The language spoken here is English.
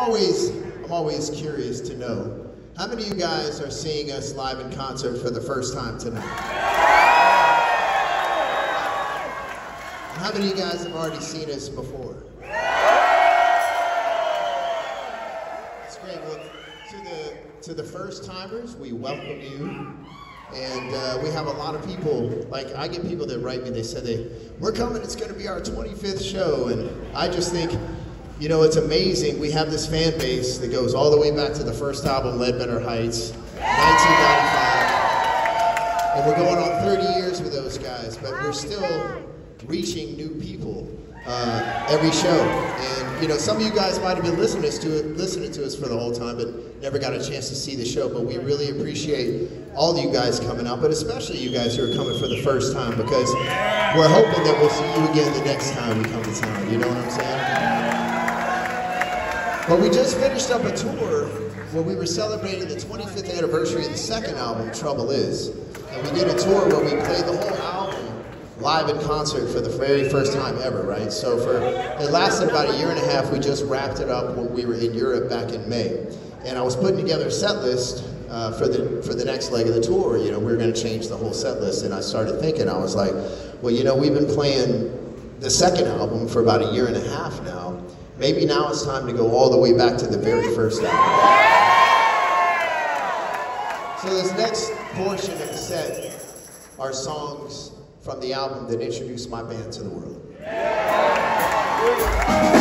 I'm always curious to know, how many of you guys are seeing us live in concert for the first time tonight? And how many of you guys have already seen us before? That's great. Well, to the first timers, we welcome you. And we have a lot of people, like I get people that write me, they said we're coming, it's going to be our 25th show. And I just think, you know, it's amazing. We have this fan base that goes all the way back to the first album, Ledbetter Heights, 1995. And we're going on 30 years with those guys, but we're still reaching new people every show. And, you know, some of you guys might have been listening to us for the whole time, but never got a chance to see the show. But we really appreciate all of you guys coming out, but especially you guys who are coming for the first time, because we're hoping that we'll see you again the next time we come to town. You know what I'm saying? But we just finished up a tour where we were celebrating the 25th anniversary of the second album, Trouble Is. And we did a tour where we played the whole album live in concert for the very first time ever, right? So it lasted about a year and a half. We just wrapped it up when we were in Europe back in May. And I was putting together a set list for the next leg of the tour. You know, we were going to change the whole set list. And I started thinking, I was like, well, you know, we've been playing the second album for about a year and a half now. Maybe now it's time to go all the way back to the very first album. So this next portion of the set are songs from the album that introduced my band to the world.